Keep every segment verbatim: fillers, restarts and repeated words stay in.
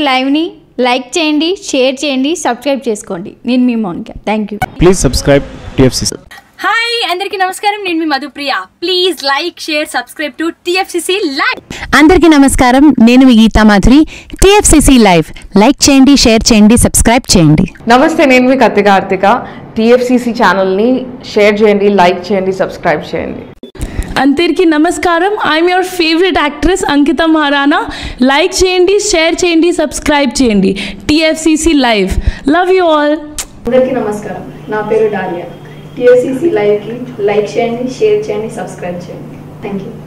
లైవ్ని like చేయండి, share చేయండి, subscribe చేసుకోండి. నేను మీ Mounika. Thank you. Please subscribe TFCC. Hi అందరికీ నమస్కారం, నేను మీ Madhupriya. Please like share subscribe to TFCC live. అందరికీ నమస్కారం, నేను మీ Geeta Madhuri. TFCC live like చేయండి, షేర్ చేయండి, సబ్స్క్రైబ్ చేయండి. నమస్తే, నేను మీ కత్తి కార్తిక. టిఎఫ్సిసి ఛానల్ని షేర్ చేయండి, లైక్ చేయండి, సబ్స్క్రైబ్ చేయండి. అందరికీ నమస్కారం, I'm your favourite actress Ankita Maharana. Like చేయండి, షేర్ చేయండి, సబ్స్క్రైబ్ చేయండి. TFCC live. Love you all. అందరికీ నమస్కారం, నా పేరు డాలియా. టిఎఫ్సిసి లైవ్కి లైక్ చేయండి, షేర్ చేయండి, సబ్స్క్రైబ్ చేయండి. Thank you.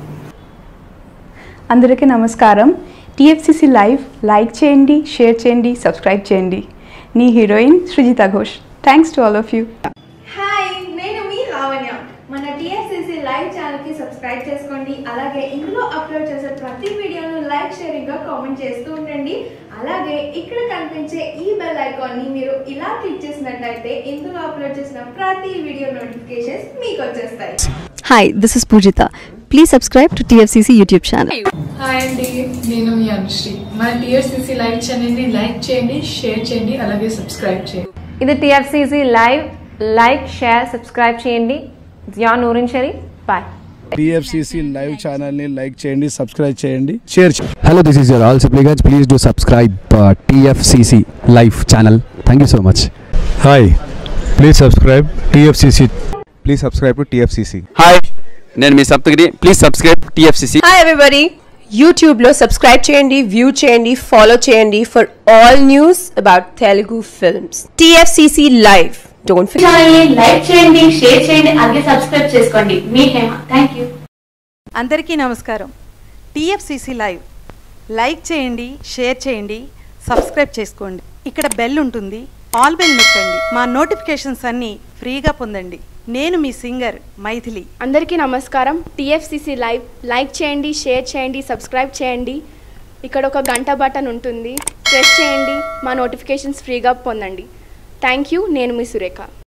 అందరికీ నమస్కారం, టిఎఫ్సిసి లైవ్ లైక్ చేయండి, షేర్ చేయండి, సబ్స్క్రైబ్ చేయండి. నీ heroine Srujitha Ghosh. Thanks to all of you. Hi, నేను మీ లావణ్య. మన టిఎఫ్సిసి లైవ్ ఛానల్కి సబ్స్క్రైబ్ చేసుకోండి. అలాగే ఇందులో అప్లోడ్ చేసే ప్రతి వీడియోను లైక్, షేరింగ్గా కామెంట్ చేస్తూ ఉండండి. అలాగే ఇక్కడ కనిపించే ఈ బెల్ ఐకాన్ని మీరు ఇలా క్లిక్ చేసినట్లయితే ఇందులో అప్లోడ్ చేసిన ప్రతి వీడియో నోటిఫికేషన్స్ మీకు వచ్చేస్తాయి. Hi, this is Poojitha. Please subscribe to TFCC YouTube channel. Hi అండి, నేను మీ అనుశ్రీ. మన టిఎఫ్సిసి లైవ్ ఛానల్ని లైక్ చేయండి, షేర్ చేయండి, అలాగే సబ్స్క్రైబ్ చేయండి. ఇది TFCC live. Like, share, subscribe చేయండి. Zia Noorin Shari. Bye. TFCC live channel ని లైక్ చేయండి, సబ్స్క్రైబ్ చేయండి, షేర్ చేయండి. Hello, this is your all supplicants. Please do subscribe uh, T F C C live channel. Thank you so much. Hi, please subscribe T F C C. Please subscribe to T F C C. Hi, నేను మీ Saptagiri. Please subscribe TFCC. Hi everybody, YouTube లో subscribe చేయండి, view చేయండి, follow చేయండి for all news about Telugu films. TFCC live. Don't forget like చేయండి, share చేయండి, అలాగే subscribe చేసుకోండి. మీ హేమ. Thank you. అందరికీ నమస్కారం, టిఎఫ్సిసి లైవ్ లైక్ చేయండి, షేర్ చేయండి, సబ్స్క్రైబ్ చేసుకోండి. ఇక్కడ బెల్ ఉంటుంది, ఆల్ బెల్ నొక్కండి. మా నోటిఫికేషన్స్ అన్నీ ఫ్రీగా పొందండి. నేను మీ సింగర్ మైథిలి. అందరికీ నమస్కారం, టిఎఫ్సిసి లైవ్ లైక్ చేయండి, షేర్ చేయండి, సబ్స్క్రైబ్ చేయండి. ఇక్కడ ఒక గంట బటన్ ఉంటుంది, ప్రెస్ చేయండి. మా నోటిఫికేషన్స్ ఫ్రీగా పొందండి. Thank you. నేను మీ సురేఖ.